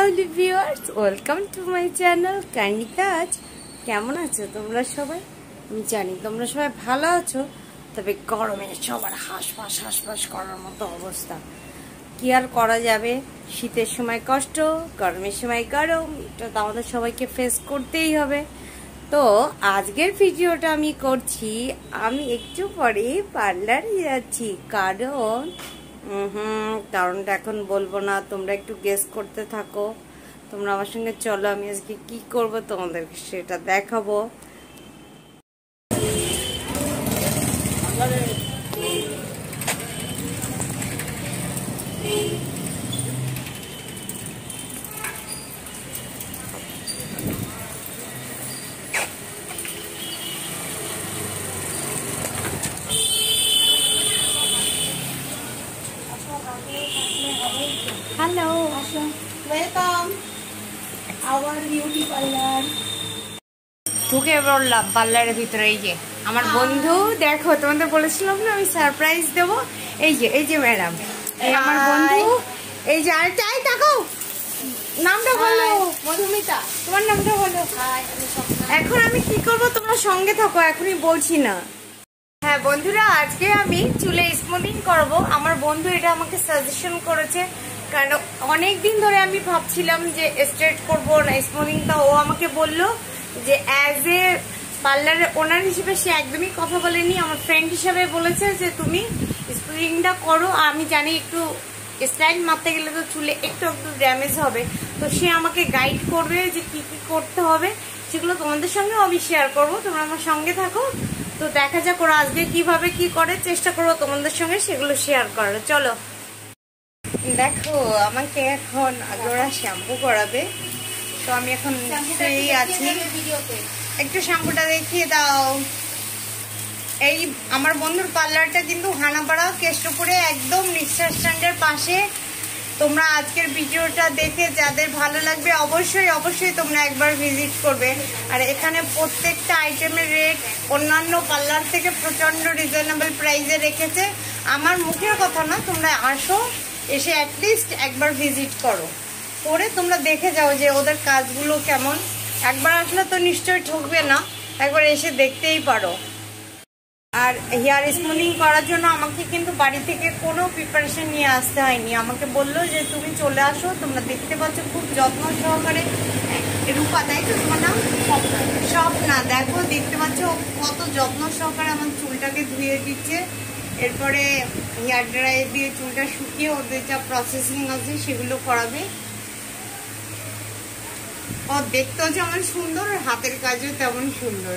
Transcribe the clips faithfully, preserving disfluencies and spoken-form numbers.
Lovely viewers, welcome to my channel Candy কাজ। কেমন আছো তোমরা সবাই? আমি জানি তোমরা সবাই ভালো আছো, তবে গরমে সবার হাঁসফাঁস হাঁসফাঁস করার মতো অবস্থা। কি আর করা যাবে, শীতের সময় কষ্ট, গরমের সময় গরম, এটা তো আমাদের সবাইকে ফেস করতেই হবে। তো আজকের ভিডিওটা আমি করছি, আমি একটু পরে পার্লারে যাচ্ছি। কারণ হুম কারণটা এখন বলবো না, তোমরা একটু গেস করতে থাকো। তোমরা আমার সঙ্গে চলো, আমি আজকে কি করব তোমাদেরকে সেটা দেখাবো। Hello, welcome our beauty parlour. ঢুকে পড়লাম পার্লারের ভিতরে। এই যে আমার বন্ধু, দেখো তোমাদের বলেছিলাম না আমি সারপ্রাইজ দেব। এই যে এই যে ম্যাডাম, এই আমার বন্ধু। এই যে আর চাই তাকাও, নামটা বলো। মধুমিতা। তোমার নামটা বলো। এখন আমি কি করব তোমরা সঙ্গে থাকো, এখনই বলছি না। হ্যাঁ বন্ধুরা, আজকে আমি চুলে স্মুথিং করব। আমার বন্ধু এটা আমাকে সাজেশন করেছে, কারণ অনেক দিন ধরে আমি ভাবছিলাম যে স্ট্রেট করব না স্মুথিংটা। ও আমাকে বললো যে অ্যাজ এ পার্লারের ওনার হিসেবে সে একদমই কথা বলেনি, আমার ফ্রেন্ড হিসেবে বলেছে যে তুমি স্মুথিংটা করো। আমি জানি একটু স্টাইল মারতে গেলে তো চুলে একটু একটু ড্যামেজ হবে, তো সে আমাকে গাইড করবে যে কি কি করতে হবে, সেগুলো তোমাদের সঙ্গে আমি শেয়ার করবো। তোমরা আমার সঙ্গে থাকো, তো দেখা যাক ওরা আজকে কিভাবে কি করে, চেষ্টা করবো তোমাদের সঙ্গে সেগুলো শেয়ার করার। চলো দেখো, আমাকে এখন আগে ওরা শ্যাম্পু করাবে, তো আমি এখন সেই আছি। একটু শ্যাম্পুটা দেখিয়ে দাও। এই আমার বন্ধুর পার্লারটা কিন্তু হানাপাড়া কেষ্টপুরে, একদম রিক্সা স্ট্যান্ডের পাশে। তোমরা আজকের ভিডিওটা দেখে যাদের ভালো লাগবে অবশ্যই অবশ্যই তোমরা একবার ভিজিট করবে। আর এখানে প্রত্যেকটা আইটেমের রেট অন্যান্য পার্লার থেকে প্রচণ্ড রিজনেবল প্রাইসে রেখেছে। আমার মুখের কথা না, তোমরা আসো, এসে অ্যাটলিস্ট একবার ভিজিট করো, করে তোমরা দেখে যাও যে ওদের কাজগুলো কেমন। একবার আসলে তো নিশ্চয়ই ঠকবে না, একবার এসে দেখতেই পারো। আর হেয়ার স্মুথিং করার জন্য আমাকে কিন্তু বাড়ি থেকে কোনো প্রিপারেশন নিয়ে আসতে হয়নি। আমাকে বললো যে তুমি চলে আসো। তোমরা দেখতে পাচ্ছ খুব যত্ন সহকারে। রূপা, তাই তো তোমার নাম? সব না, দেখো দেখতে পাচ্ছ কত যত্ন সহকারে আমার চুলটাকে ধুয়ে দিচ্ছে। এরপরে হেয়ার ড্রায়ার দিয়ে চুলটা শুকিয়ে ওদের যা প্রসেসিং আছে সেগুলো করাবে। ও দেখতেও যেমন সুন্দর, হাতের কাজও তেমন সুন্দর।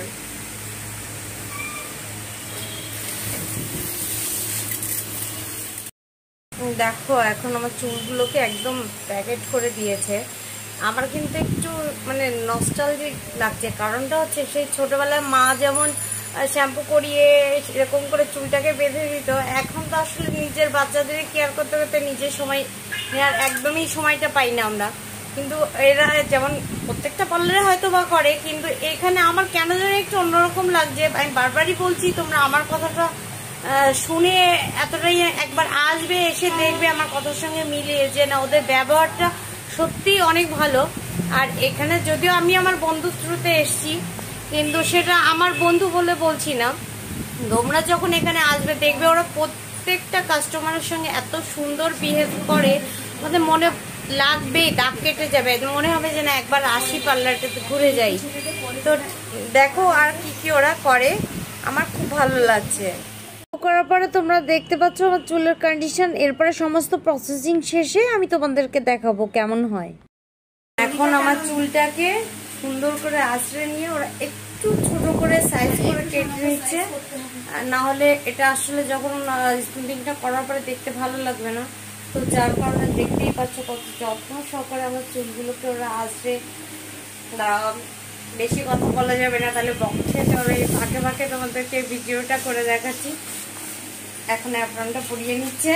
দেখো এখন আমার চুলগুলোকে একদম প্যাকেট করে দিয়েছে। আমার কিন্তু একটু মানে নস্টালজিক লাগছে। কারণটা হচ্ছে সেই ছোটবেলায় মা যেমন শ্যাম্পু করিয়ে এরকম করে চুলটাকে বেঁধে দিত, এখন তো আসলে নিজের বাচ্চাদের কেয়ার করতে করতে নিজের সময় নেওয়ার একদমই সময়টা পাই না আমরা। কিন্তু এরা যেমন প্রত্যেকটা পার্লারে হয়তো বা করে, কিন্তু এখানে আমার কেন যেন একটু অন্যরকম লাগছে। আমি বারবারই বলছি তোমরা আমার কথাটা শুনে এতটাই একবার আসবে, এসে দেখবে আমার কথার সঙ্গে মিলিয়ে যে না ওদের ব্যবহারটা সত্যি অনেক ভালো। আর এখানে যদিও আমি আমার বন্ধুর থ্রুতে এসছি, কিন্তু সেটা আমার বন্ধু বলে বলছি না। তোমরা যখন এখানে আসবে দেখবে ওরা প্রত্যেকটা কাস্টমারের সঙ্গে এত সুন্দর বিহেভ করে, আমাদের মনে লাগবেই, দাগ কেটে যাবে, মনে হবে যে না একবার আসি পার্লারটাতে ঘুরে যাই। তো দেখো আর কি কি ওরা করে, আমার খুব ভালো লাগছে। করার পরে তোমরা দেখতে পাচ্ছ আমার চুলের কন্ডিশন। এরপরে সমস্ত প্রসেসিং শেষে আমি তোমাদেরকে দেখাবো কেমন হয়। এখন আমার চুলটাকে সুন্দর করে আঁচড়ে নিয়ে ওরা একটু ছোট করে সাইজ করে কেটে নিচ্ছে, না হলে এটা আসলে যখন স্মুথিংটা করার পরে দেখতে ভালো লাগবে না। তো যার কারণে দেখতেই পাচ্ছ কত যত্ন সহকারে আমার চুলগুলোকে ওরা আঁচড়ে। বেশি কথা বলা যাবে না, তাহলে বক্সে যাবে। ফাঁকে ফাঁকে তোমাদেরকে ভিডিওটা করে দেখাচ্ছি। এখন অ্যাপ্রনটা পরিয়ে নিচ্ছে।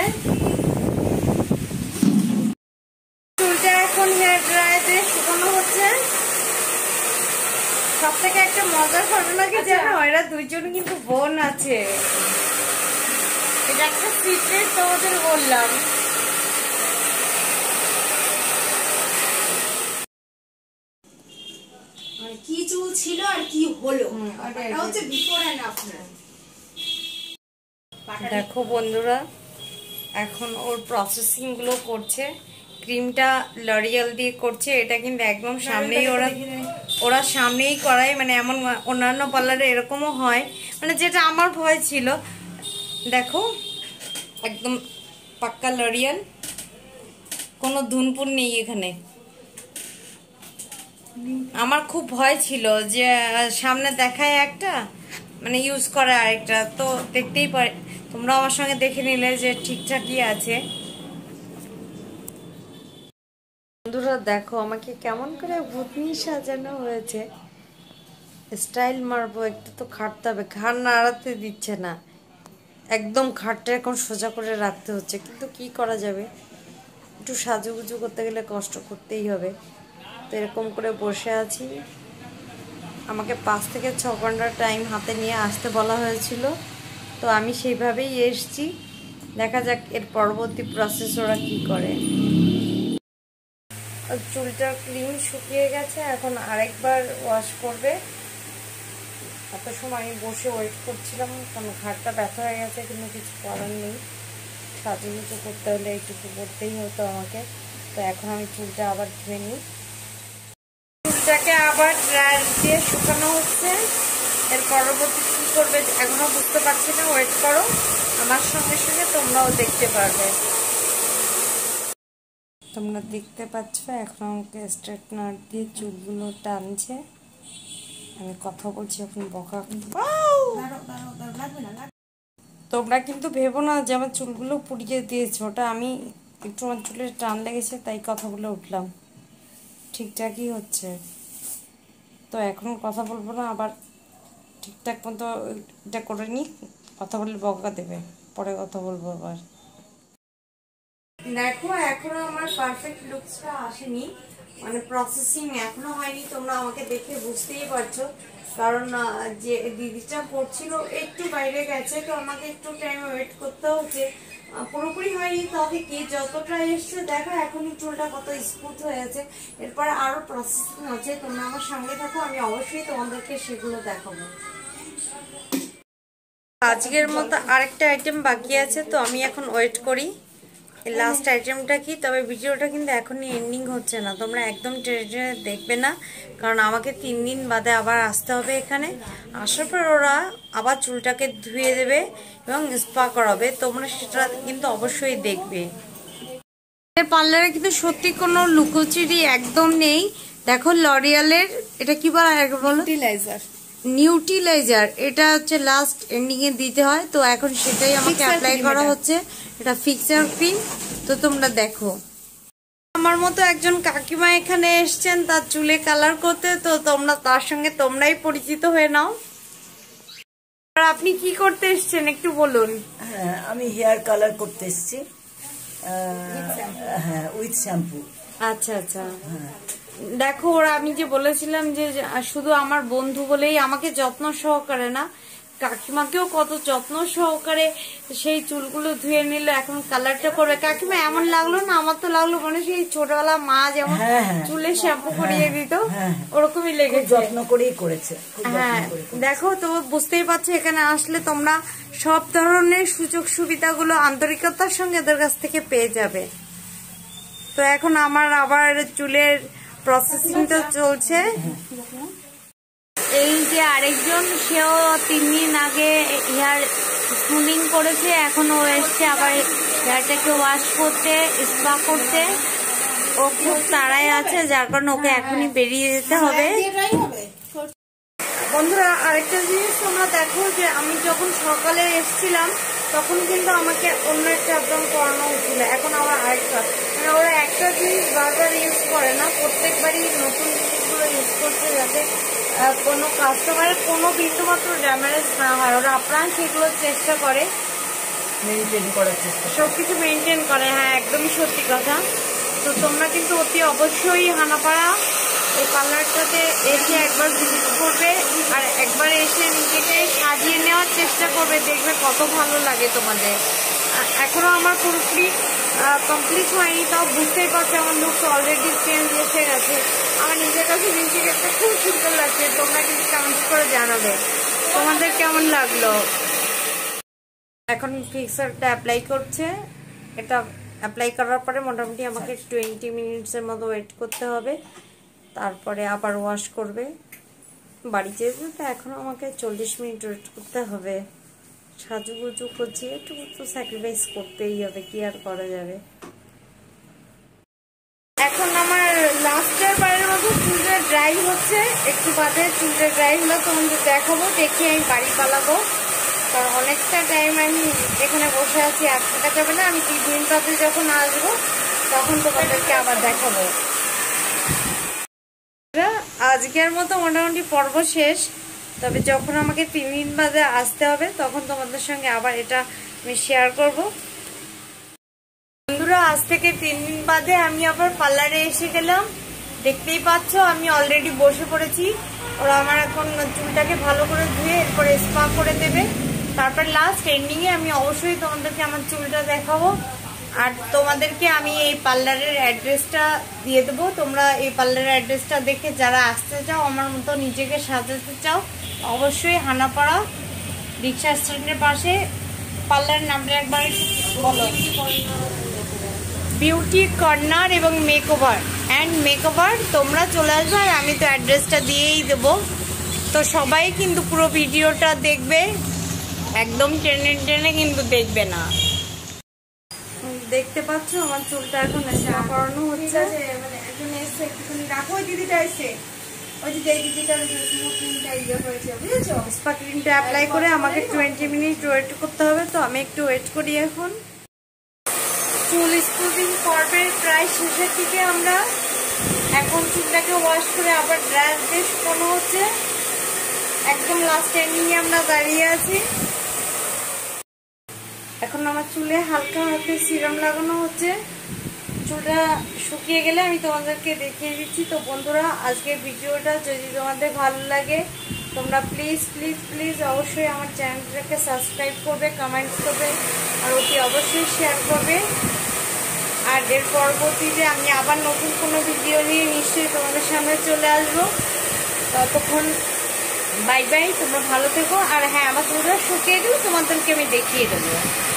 চুলটা এখন হেয়ার ড্রায়ারে শুকানো হচ্ছে। সব থেকে একটা মজার ঘটনা কি জানো, এরা দুইজন কিন্তু বোন আছে। এটা একটা সিক্রেট তোমাদের বললাম। চুল ছিল আর কি হলো, এটা হচ্ছে বিফোর এন্ড আফটার। দেখো বন্ধুরা, এখন ওর প্রসেসিং গুলো করছে। ক্রিমটা লরিয়াল দিয়ে করছে, এটা কিন্তু একদম সামনেই ওরা ওরা সামনেই করায়, মানে এমন অন্যান্য পার্লারে এরকমও হয়, মানে যেটা আমার ভয় ছিল। দেখো একদম পাক্কা লরিয়াল, কোনো ধুনপুন নেই এখানে। আমার খুব ভয় ছিল যে সামনে দেখায় একটা, মানে ইউজ করে আরেকটা, তো দেখতেই পারে তোমরা আমার সঙ্গে দেখে নিলে যে ঠিকঠাকই আছে। বন্ধুরা দেখো আমাকে কেমন করে ভূতনি সাজানো হয়েছে, স্টাইল মারবো, একটু তো খাটতে হবে, ঘাড় নাড়াতে দিচ্ছে না, একদম খাটটা এখন সোজা করে রাখতে হচ্ছে, কিন্তু কি করা যাবে, একটু সাজুগুজু করতে গেলে কষ্ট করতেই হবে। তো এরকম করে বসে আছি, আমাকে পাঁচ থেকে ছ ঘন্টার টাইম হাতে নিয়ে আসতে বলা হয়েছিল, তো আমি সেইভাবেই এসছি। দেখা যাক এর পরবর্তী প্রসেস ওরা কি করে। চুলটা ক্লিন শুকিয়ে গেছে, এখন আরেকবার ওয়াশ করবে। এত সময় আমি বসে ওয়েট করছিলাম, কারণ ঘাড়টা ব্যথা হয়ে গেছে, কিন্তু কিছু করার নেই, সাজুগুজু করতে হলে এইটুকু করতেই হতো আমাকে। তো এখন আমি চুলটা আবার ধুয়ে নিই। চুলটাকে আবার ড্রায়ার দিয়ে শুকানো হচ্ছে। এর পরবর্তী কী করবে এখনো বুঝতে পারছি না, ওয়েট করো, আমার সঙ্গে সঙ্গে তোমরাও দেখতে পারবে। তোমরা দেখতে পাচ্ছ এখন আমাকে স্ট্রেটনার দিয়ে চুলগুলো টানছে, আমি কথা বলছি এখন বকা। তোমরা কিন্তু ভেবো না যে আমার চুলগুলো পুড়িয়ে দিয়েছে, ওটা আমি একটু আমার চুলের টান লেগেছে তাই কথা বলে উঠলাম, ঠিকঠাকই হচ্ছে। তো এখন কথা বলবো না, আবার ঠিকঠাক মতো এটা করে নিই, কথা বললে বকা দেবে, পরে কথা বলবো আবার। দেখো এখনো আমার পারফেক্ট লুকসটা আসেনি, মানে প্রসেসিং এখনো হয়নি, তোমরা আমাকে দেখে বুঝতেই পারছো, কারণ যে দিদিটা করছিল একটু বাইরে গেছে, তো আমাকে একটু টাইম ওয়েট করতে হচ্ছে, পুরোপুরি হয়নি, তবে কি যতটা এসছে দেখো এখনই চুলটা কত স্মুথ হয়েছে। এরপর আরো প্রসেসিং আছে, তোমরা আমার সঙ্গে থাকো, আমি অবশ্যই তোমাদেরকে সেগুলো দেখাবো। আজকের মতো আরেকটা আইটেম বাকি আছে, তো আমি এখন ওয়েট করি লাস্ট আইটেমটা কি। তবে ভিডিওটা কিন্তু এখনই এন্ডিং হচ্ছে না, তোমরা একদম টেনে টেনে দেখবে না, কারণ আমাকে তিন দিন বাদে আবার আসতে হবে এখানে। আসার পর ওরা আবার চুলটাকে ধুয়ে দেবে এবং স্পা করাবে, তোমরা সেটা কিন্তু অবশ্যই দেখবে। পার্লারে কিন্তু সত্যি কোনো লুকোচুরি একদম নেই। দেখো লরিয়ালের এটা কি বলা হয় বলো, নিউট্রিলাইজার নিউট্রিলাইজার, এটা হচ্ছে লাস্ট এন্ডিং এ দিতে হয়, তো এখন সেটাই আমাকে অ্যাপ্লাই করা হচ্ছে, এটা ফিক্সার ক্রিম। তো তোমরা দেখো আমার মতো একজন কাকিমা এখানে এসছেন তার চুলে কালার করতে, তো তোমরা তার সঙ্গে তোমরাই পরিচিত হয়ে নাও। আর আপনি কি করতে এসছেন একটু বলুন। হ্যাঁ, আমি হেয়ার কালার করতে এসেছি, হ্যাঁ, উইথ শ্যাম্পু। আচ্ছা আচ্ছা, দেখো ওরা আমি যে বলেছিলাম যে শুধু আমার বন্ধু বলেই আমাকে যত্ন সহকারে না, কাকিমাকেও কত যত্ন সহকারে সেই চুলগুলো ধুয়ে নিল, এখন কালারটা করবে। কাকিমা এমন লাগলো না, আমার তো লাগলো মানে সেই ছোটবেলা মা যেমন চুলে শ্যাম্পু করিয়ে দিত ওরকমই লেগেছে, যত্ন করেই করেছে। হ্যাঁ দেখো, তো বুঝতেই পারছো এখানে আসলে তোমরা সব ধরনের সুযোগ সুবিধাগুলো আন্তরিকতার সঙ্গে এদের কাছ থেকে পেয়ে যাবে। তো এখন আমার আবার চুলের প্রসেসিংটা চলছে। এই যে আরেকজন, সেও তিন দিন আগে হেয়ার স্মুথিং করেছে, এখন ও এসছে আবার হেয়ারটাকে ওয়াশ করতে, স্পা করতে। ও খুব তাড়ায় আছে, যার কারণে ওকে এখনই বেরিয়ে যেতে হবে। বন্ধুরা আরেকটা জিনিস তোমরা দেখো, যে আমি যখন সকালে এসছিলাম তখন কিন্তু আমাকে অন্য একটা আপডাউন করানো হচ্ছিল, এখন আবার আরেকটা, মানে ওরা একটা জিনিস বারবার ইউজ করে না, প্রত্যেকবারই নতুন জিনিসগুলো ইউজ করছে, যাতে কোনো কাস্টমারের কোনো বিন্দু মাত্র ড্যামেজ না হয়। ওরা আপনার সেগুলো চেষ্টা করে মেনটেন করার চেষ্টা, সবকিছু মেনটেন করে। হ্যাঁ একদমই সত্যি কথা। তো তোমরা কিন্তু অতি অবশ্যই হানাপাড়া এই পার্লারটাতে এসে একবার ভিজিট করবে, আর একবার এসে নিজেকে সাজিয়ে নেওয়ার চেষ্টা করবে, দেখবে কত ভালো লাগে তোমাদের। এখনো আমার পুরোপুরি কমপ্লিট হয়নি, তাও বুঝতেই পারছি আমার লুক অলরেডি চেঞ্জ এসে গেছে। আমার নিজের কাছে জিনিসটা একটা খুব সুন্দর লাগছে। তোমরা কিন্তু কমেন্ট করে জানাবে তোমাদের কেমন লাগলো। এখন ফিক্সারটা অ্যাপ্লাই করছে। এটা অ্যাপ্লাই করার পরে মোটামুটি আমাকে টোয়েন্টি মিনিটসের মতো ওয়েট করতে হবে, তারপরে আবার ওয়াশ করবে। বাড়ি যেতে তো এখনো আমাকে চল্লিশ মিনিট ওয়েট করতে হবে। সাজুগুজু করছি, একটু তো স্যাক্রিফাইস করতেই হবে, কি আর করা যাবে। এখন আমার লাস্টের বারের মতো চুলটা ড্রাই হচ্ছে, একটু বাদে চুলটা ড্রাই হলো তোমাদের দেখাবো, দেখি আমি বাড়ি পালাবো। কারণ অনেকটা টাইম আমি এখানে বসে আছি, আর থাকা যাবে না। আমি তিন দিন বাদে যখন আসবো তখন তোমাদেরকে আবার দেখাবো। আজকের মতো মোটামুটি পর্ব শেষ, তবে যখন আমাকে তিন দিন বাদে আসতে হবে তখন তোমাদের সঙ্গে আবার এটা আমি শেয়ার করব। বন্ধুরা, আজ থেকে তিন দিন বাদে আমি আবার পার্লারে এসে গেলাম। দেখতেই পাচ্ছ আমি অলরেডি বসে পড়েছি। ওরা আমার এখন চুলটাকে ভালো করে ধুয়ে এরপরে স্পা করে দেবে। তারপর লাস্ট এন্ডিং এ আমি অবশ্যই তোমাদেরকে আমার চুলটা দেখাবো, আর তোমাদেরকে আমি এই পার্লারের অ্যাড্রেসটা দিয়ে দেবো। তোমরা এই পার্লারের অ্যাড্রেসটা দেখে যারা আসতে চাও, আমার মতো নিজেকে সাজাতে চাও, অবশ্যই হানাপাড়া রিক্সা স্ট্যান্ডের পাশে পার্লারের নামটা একবার বলো। বিউটি কর্নার এবং মেকওভার অ্যান্ড মেকওভার। তোমরা চলে আসবে, আর আমি তো অ্যাড্রেসটা দিয়েই দেবো। তো সবাই কিন্তু পুরো ভিডিওটা দেখবে, একদম টেনে টেনে কিন্তু দেখবে না। দেখতে পাচ্ছ আমার চুলটা এখন স্পা করানো হচ্ছে। মানে একজন এসে একটুখানি রাখো, ওই দিদিটা এসে, ওই যে যেই দিদিটার স্মোকিংটা ইয়ে হয়েছে, বুঝেছো? স্পা ক্রিমটা অ্যাপ্লাই করে আমাকে টোয়েন্টি মিনিট ওয়েট করতে হবে, তো আমি একটু ওয়েট করি। এখন চুল স্মুথিং পর্বের প্রায় শেষের দিকে আমরা। এখন চুলটাকে ওয়াশ করে আবার ড্রায়ার দিয়ে শুকানো হচ্ছে। একদম লাস্ট এন্ডিং এ আমরা দাঁড়িয়ে আছি। এখন আমার চুলে হালকা হালকা সিরাম লাগানো হচ্ছে। চুলটা শুকিয়ে গেলে আমি তোমাদেরকে দেখিয়ে দিচ্ছি। তো বন্ধুরা, আজকের ভিডিওটা যদি তোমাদের ভালো লাগে তোমরা প্লিজ প্লিজ প্লিজ অবশ্যই আমার চ্যানেলটাকে সাবস্ক্রাইব করবে, কমেন্ট করবে, আর অতি অবশ্যই শেয়ার করবে। আর এর পরবর্তীতে আমি আবার নতুন কোনো ভিডিও নিয়ে নিশ্চয়ই তোমাদের সামনে চলে আসবো। ততক্ষণ বাই বাই, তোমরা ভালো থেকো। আর হ্যাঁ, আমার চুলটা শুকিয়ে গেলে তোমাদেরকে আমি দেখিয়ে দেবো।